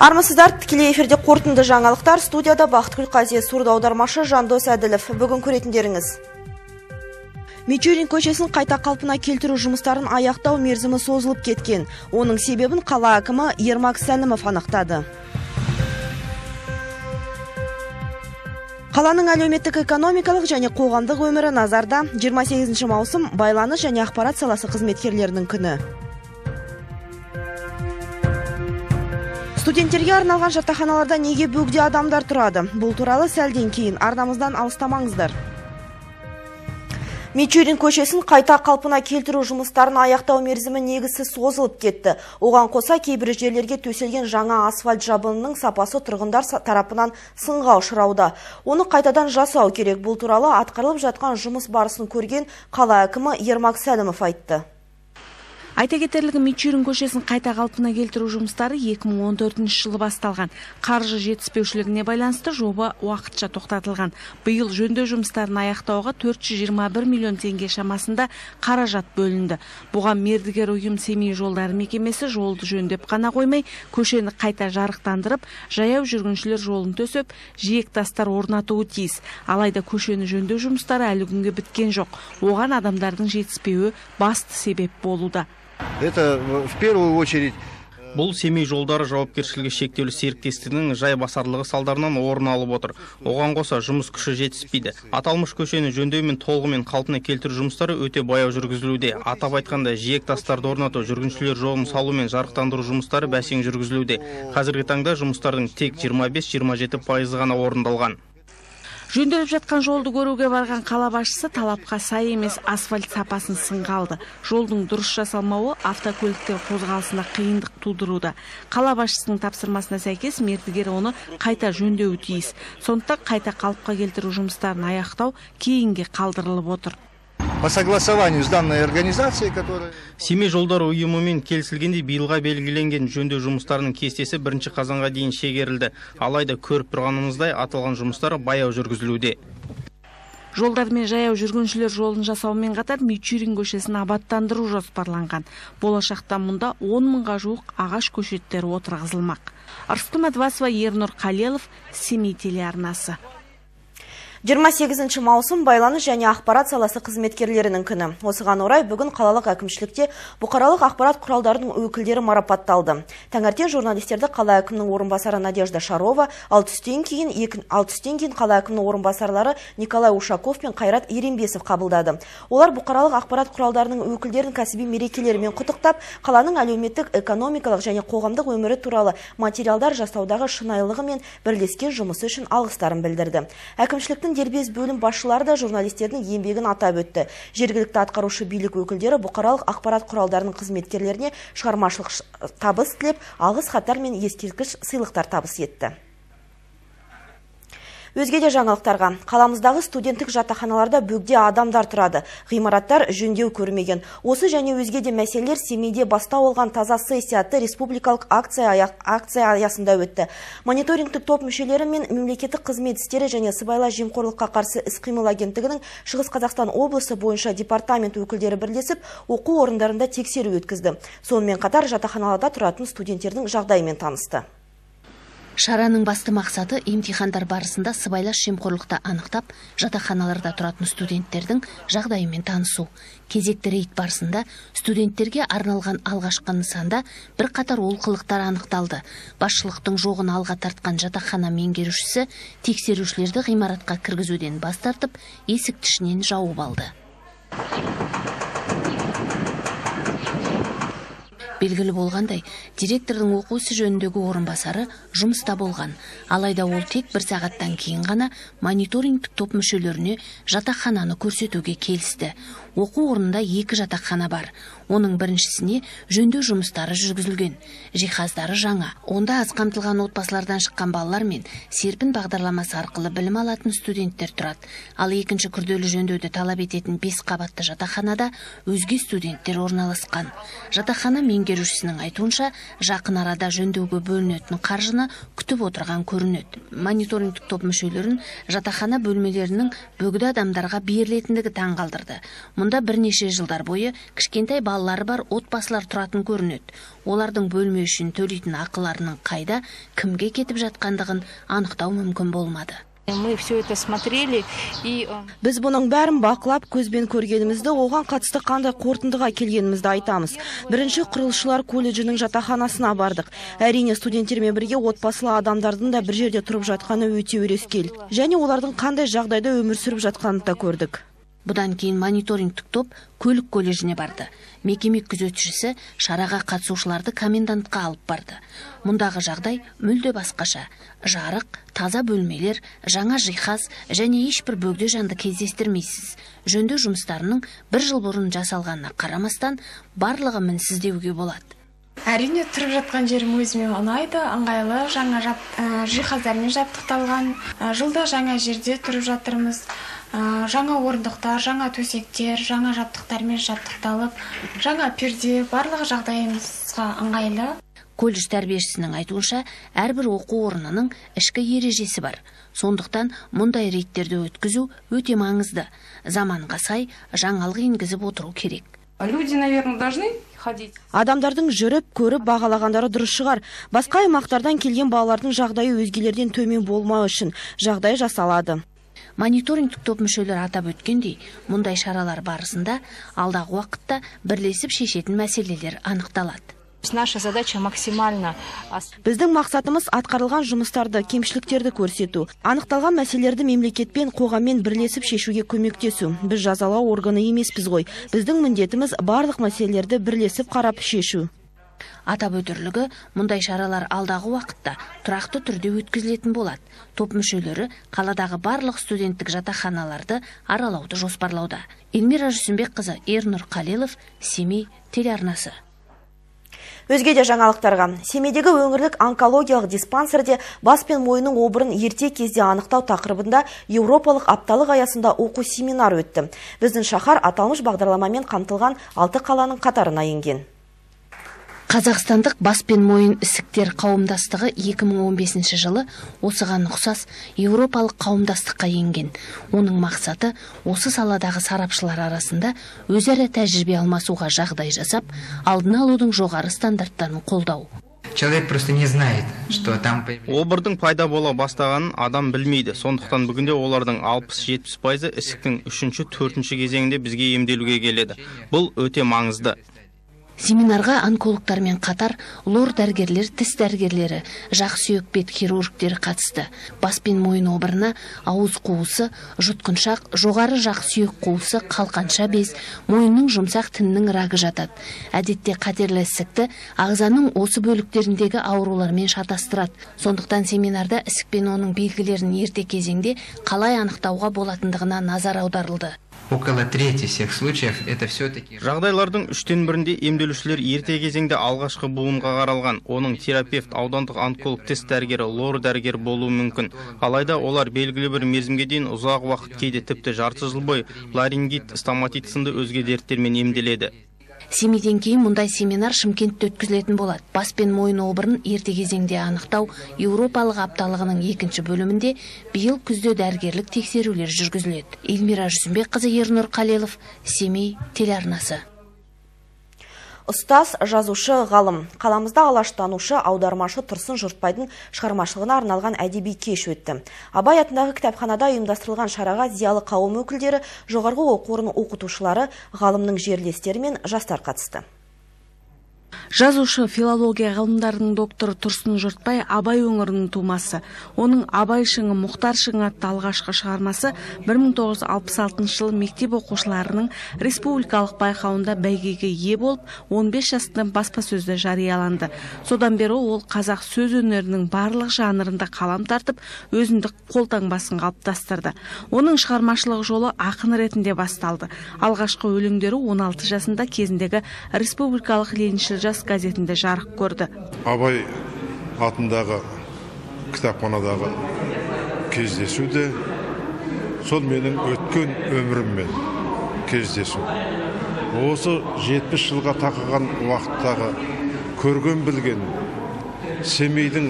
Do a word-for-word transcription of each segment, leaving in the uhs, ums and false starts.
Армысыздар, тікелей эфирде қорытынды жаңалықтар. Студияда Бақытгүл Қазия, сурда аудармашы Жандос Әділов. Бүгін көретіндеріңіз. Мичурин көшесін қайта қалпына келтіру жұмыстарын аяқтау мерзімі созылып кеткен. Оның себебін қала әкімі Ермак Сәлімов анықтады. Қаланың әлеуметтік экономикалық және қоғамдық өмірі назарда. жиырма сегізінші маусым байланыс және ақпарат саласы қызметкерлерінің күні. Студенттерге арналған жатақханаларда неге бөгде адамдар тұрады? Бұл туралы сәлден кейін арнамыздан алыстамаңыздар. Мичурин көшесін қайта қалпына келтіру жұмыстарын аяқтау мерзімі негізсіз созылып кетті. Оған қоса кейбір жерлерге төселген жаңа асфальт жабынының сапасы тұрғындар тарапынан сынға ұшырауда. Оны қайтадан жасау керек. Бұл туралы атқарылып жатқан жұмыс барысын көрген қала әкімі Ермак Сәлімов айтты. Айта кетерлігі, Мичурин көшесін қайта қалпына келтіру жұмыстары екі мың он төртінші жылы басталған. Қаржы жетіспеушілігіне байланысты жоба уақытша тоқтатылған. Биыл жөндеу жұмыстарын аяқтауға төрт жүз жиырма бір миллион теңге шамасында қаражат бөлінді. Бұған мердігер ұйым Семей жолдары мекемесі жолды жөндеп қана қоймай, көшені қайта жарықтандырып, жаяу жүргіншілер жолын төсеп, жиек тастар орнатуы тиіс. Алайда көшені жөндеу жұмыстары әлі күнге біткен жоқ. Оған адамдардың жетіспеуі басты себеп болуда. Это в первую очередь Бұл Семей жолдары жауапкершілігі шектеулі серіктестігінің жай басарлығы салдарынан орын алып отыр. Оған қоса жұмыс күші жетіспейді. Аталмыш көшені жөндеу мен толығымен қалпына келтіру жұмыстары өте баяу жүргізілуде. Атап айтқанда, жиек тастарды орнату, жүргіншілер жолын салу мен жарықтандыру жұмыстары бәсең жүргізілуде. Қазіргі таңда жұмыстардың тек жиырма бес жиырма жеті пайызы ғана орындалған. Жөнделіп жатқан жолды көруге барған қала басшысы талапқа сай емес асфальт сапасын сынға алды. Жолдың дұрыс жасалмауы автокөліктер қозғалысына қиындық тудыруда. Қала басшысының тапсырмасына сәйкес мердігер оны қайта жөндеуі тиіс. Сондықтан қайта қалыпқа келтіру жұмыстарын аяқтау кейінге қалдырылып отыр. По согласованию с данной организацией, которая... Семей жолдары ұйымымен келісілгенде биылға белгіленген жөндеу жұмыстарының кестесі бірінші қазанға дейін шегерілді. Алайда көріп тұрғанымыздай аталған жұмыстары баяу жүргізілуде. Жолдар мен жаяу жүргіншілер жолын жасаумен қатар Мичурин көшесін абаттандыру жоспарланған. Болашақта мұнда он мыңға жуық ағаш көшеттері отырғызылмақ. Арыстым Адвасова, Ернұр Қалелов, Семей телеарнасы. жиырма сегізінші маусым байланыс және ақпарат саласы қызметкерлерінің күні. Осыған орай бүгін қалалық әкімшілікте бұқаралық ақпарат құралдарының өкілдері марапатталды. Таңертең журналистерді қала әкімінің орынбасары Надежда Шарова, ал түстен кейін ал түстен кейін қала әкімінің орынбасарлары Николай Ушаков пен Қайрат Еренбесов қабылдады. Олар бұқаралық ақпарат құралдарының өкілдерін кәсіби мерекелерімен құттықтап, қаланың әлеуметтік, экономикалық және қоғамдық өмірі туралы материалдар жасаудағы шынайылығы мен бірлескен жұмысы үшін алғыстарын білдірді. Әкімшіліктің дербес бөлім басшылары да журналистердің еңбегін атап өтті. Жергілікті атқарушы билік өкілдері бұқаралық ақпарат құралдарының қызметкерлеріне шығармашылық табыс тілеп, алғыс хаттар мен ескерткіш сыйлықтар табыс етті. Өзгеде жаңалықтарға. Қаламыздағы студенттік жатақханаларда бөгде адамдар тұрады. Ғимараттар жөндеу көрмеген. Осы және өзгеде мәселелер Семейде бастау алған таза сессия атты республикалық акция, акция аясында өтті. Мониторингтік топ мүшелері мен мемлекеттік қызмет істері және сыбайлас жемқорлыққа қарсы іс-қимыл агенттігінің Шығыс Қазақстан облысы бойынша департамент өкілдері бірлесіп, оқу орындарында тексеру өткізді. Сонымен қатар жатақханаларда тұратын студенттердің жағдайымен танысты. Шараның басты мақсаты емтихандар барысында сыбайлас жемқорлықты анықтап, жатақханаларда тұратын студенттердің жағдайымен танысу. Кезекті рейд барысында студенттерге арналған алғашқы нысанда бір қатар олқылықтар анықталды. Басшылықтың жоғын алға тартқан жатақхана меңгерушісі тексерушілерді ғимаратқа кіргізуден бас тартып, есік тішінен жауып алды. Белгілі болғандай, директордың оқу ісі жөніндегі орынбасары жұмыста болған. Алайда ол тек бір сағаттан кейін ғана мониторингтік топ мүшелеріне жатақхананы көрсетуге келісті. Оқу орнында екі жатақхана бар. Оның біріншісіне жөндеу жұмыстары жүргізілген. Жиһаздары жаңа. Онда аз қамтылған отбасылардан шыққан балалар мен серпін бағдарламасы арқылы білім алатын студенттер тұрады. Ал екінші күрделі жөндеуді талап ететін бес қабатты жатақханада өзге студенттер орналасқан. Жатақхана меңгерушісінің айтуынша, жақын арада жөндеуге бөлінетін қаржыны күтіп отырған көрінеді. Мониторингтік топ мүшелерін жатақхана бөлмелерінің бөгде адамдарға берілетіндігі таңғалдырды. Мұнда бірнеше жылдар бойы кішкентай балалары бар отбасылар тұратын көрінеді. Олардың бөлме үшін төлейтін ақыларының қайда, кімге кетіп жатқандығын анықтау мүмкін болмады. Мы все это смотрели и Біз бұның бәрін бақылап, көзбен көргенімізді, оған қатысты қандай қорытындыға келгенімізді айтамыз. Бірінші құрылысшылар колледжінің жатақханасына бардық. Әрине студенттермен бірге отбасылы адамдардың да бір жерде тұрып жатқаны өте өрескел. Және олардың қандай жағдайда өмір сүріп жатқанын да көрдік. Бұдан кейін мониторингтік топ көлік колледжіне барды. Мекеме күзетшісі шараға қатысушыларды комендантқа алып барды. Мұндағы жағдай мүлде басқаша. Жарық, таза бөлмелер, жаңа жиһаз және ешбір бөгде жанды кездестірмейсіз. Жөндеу жұмыстарының бір жыл бұрын жасалғанына қарамастан барлығы мінсіз деуге болады. Әрине, тұрып жатқан жерім өзіме ұнайды, ыңғайлы, жаңа жап, ә, жиһаздармен жабдықталған. Ә, жылда жаңа жерде тұрып жатырмыз. Ә, жаңа орындықтар, жаңа төсектер, жаңа жабдықтармен жабдықталып, жаңа перде, барлығы жағдайымызға ыңғайлы. Колледж тәрбиешісінің айтуынша, әрбір оқу орнының ішкі ережесі бар. Сондықтан мұндай рейдтерді өткізу өте маңызды. Заманға сай жаңалық енгізіп отыру керек. Люди, наверное, должны ходить. Адамдардың жүріп, көріп, бағалағандары дұрыс шығар. Басқа аймақтардан келген балалардың жағдайы өзгелерден төмен болмау үшін жағдай жасалады. Мониторингтік топ мүшелері атап өткендей, мұндай шаралар барысында алдағы уақытта бірлесіп шешетін мәселелер анықталады. Наша задача максимально. Біздің мақсатымыз атқарылған жұмыстарды, кемшіліктерді көрсету. Анықталған мәселелерді мемлекетпен, қоғаммен бірлесіп шешуге көмектесу. Біз жазалау органы емеспіз ғой. Біздің міндетіміз барлық мәселелерді бірлесіп қарап шешу. Атап өтерлігі, мұндай шаралар алдағы уақытта тұрақты түрде өткізілетін болады. Топ мүшелері қаладағы барлық студенттік жатақханаларды аралауды жоспарлауда. Эльмира Жүсімбекқызы, Ернұр Қалилов, Семей телеарнасы. Өзге де жаңалықтарға. Семейдегі өңірлік онкологиялық диспансерде бас пен мойынның обырын ерте кезде анықтау тақырыбында Еуропалық апталық аясында оқу семинар өтті. Біздің шаһар аталмыш бағдарламамен қамтылған алты қаланың қатарына енген. Қазақстандық бас пен мойын ісіктер қауымдастығы екі мың он бесінші жылы осыған ұқсас Еуропалық қауымдастыққа енген. Оның мақсаты осы саладағы сарапшылар арасында өзара тәжірибе алмасуға жағдай жасап, алдын алудың жоғары стандарттарын қолдау. Человек просто не знает, что там... Обырдың пайда бола бастағанын адам білмейді. Сондықтан бүгінде олардың алпыс-жетпіс пайызы ісіктің үшінші, төртінші кезеңінде бізге емделуге келеді. Бұл өте маңызды. Семинарға онкологтармен қатар лор дәрігерлер, тіс дәрігерлері, жақ сүйек бет хирургтері қатысты. Бас пен мойын обырына ауыз қуысы, жұтқыншақ, жоғары жақ сүйек қуысы, қалқанша без, мойынның жұмсақ тінінің рагы жатады. Әдетте қатерлі ісікті ағзаның осы бөліктеріндегі аурулармен шатастырады. Сондықтан семинарда ісік пен оның белгілерін ерте кезеңде қалай анықтауға болатындығына назар аударылды. Около трети всех случаев это все-таки... Жағдайлардың үштен бірінде емделушілер ерте кезеңде алғашқы буынға қаралған. Оның терапевт, аудандық онколог, тіс дәрігері, лор дәрігер болуы мүмкін. Алайда олар белгілі бір мерзімге дейін ұзақ уақыт, кейде тіпті жарты жыл бойы ларингит, стоматит сынды өзге дерттермен емделеді. Семейден кейін мұндай семинар Шымкентте өткізілетін болады. Бас пен мойын обырын ерте кезеңде анықтау Еуропалық апталығының екінші бөлімінде биыл күзде дәрігерлік тексерулер жүргізіледі. Эльмира Жүсімбекқызы, Ернұр Қалилов, Семей телеарнасы. Ұстаз, жазушы, ғалым. Қаламызда алаштанушы, аудармашы Тұрсын Жұртбайдың шығармашылығына арналған әдеби кеш өтті. Абай атындағы кітапханада ұйымдастырылған шараға зиялы қауым өкілдері, жоғарғы оқу орны оқытушылары, ғалымның жерлестері мен жастар қатысты. Жазушы, филология ғылымдарының докторы Тұрсын Жұртбай Абай өңірінің тумасы. Оның Абай шыңы, Мұхтар шыңы атты алғашқы шығармасы бір мың тоғыз жүз алпыс алтыншы жылы мектеп оқушыларының республикалық байқауында бәйгеге ие болып, он бес жасында баспасөзде жарияланды. Содан бері ол қазақ сөз өнерінің барлық жанрында қалам тартып, өзіндік қолтаңбасын қалыптастырды. Оның шығармашылық жолы ақын ретінде басталды. Алғашқы өлеңдері он алты жасында кезіндегі республикалық лениншіл жас газетінде жарық көрді. Абай атындағы кітапханадағы кездесуде сол менің өткен өміріммен кездесу. Осы жетпіс жылға тақыған уақыттағы көрген білген Семейдің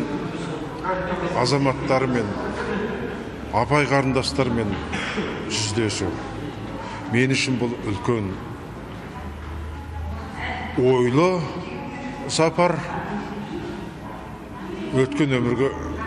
азаматтарымен, Абай қарындастарымен жүздесу. мен үшін бұл үлкен ойлы сапар, өткен өмірге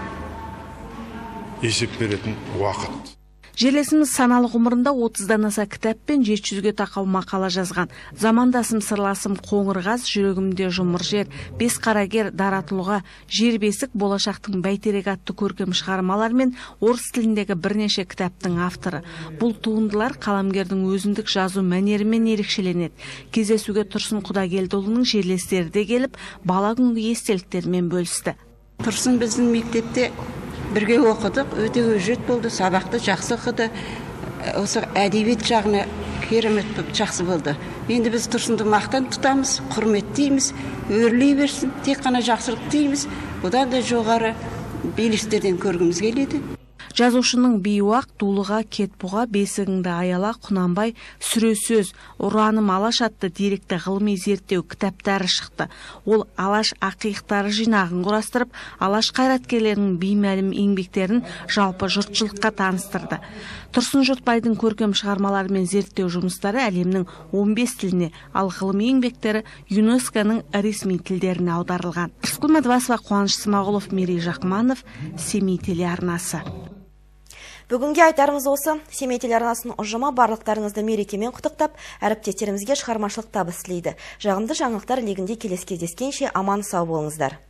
есеп беретін уақыт. Жерлесіміз саналы ғұмырында отыздан аса кітап пен жеті жүзге тақау мақала жазған. Замандасым сырласым қоңырғаз, жүрегімде жұмыр жер, бес қарагер, дара тұлға, жер бесік, болашақтың бәйтерек атты көркем шығармалар мен орыс тіліндегі бірнеше кітаптың авторы. Бұл туындылар қаламгердің өзіндік жазу мәнерімен ерекшеленеді. Кездесуге Тұрсын Құдагелдіұлының жерлестері де келіп, бала күнгі естеліктерімен бөлісті. Тұрсын біздің мектепте бірге оқыдық, өте өжет болды, сабақты жақсы оқыды, осы әдебиет жағына керемет жақсы болды. Енді біз Тұрсынды мақтан тұтамыз, құрметтейміз, өрлей берсін, тек қана жақсылық дейміз, одан да жоғары белестерден көргіміз келеді. Жазушының бейуақ, дулыға, кетбұға, бесігіңді аяла, Құнанбай, сүре сөз, ұраным Алаш атты деректі ғылыми зерттеу кітаптары шықты. Ол Алаш ақиықтары жинағын құрастырып, Алаш қайраткерлерінің беймәлім еңбектерін жалпы жұртшылыққа таныстырды. Тұрсын Жұртбайдың көркем шығармалары мен зерттеу жұмыстары әлемнің он бес тіліне, ал ғылыми еңбектері ЮНЕСКО-ның ресми тілдеріне аударылған. Рыскүл Мадвасова, Қуаныш Смағұлов, Мерей Жақманов, Семей телеарнасы. Бүгінге айтарымыз осы. Семей телеарнасының ұжымы барлықтарыңызды мерекемен құттықтап, әріптестерімізге шығармашылық табыс тілейді. Жағымды жаңалықтар легінде келесі кездескенше аман сау болыңыздар.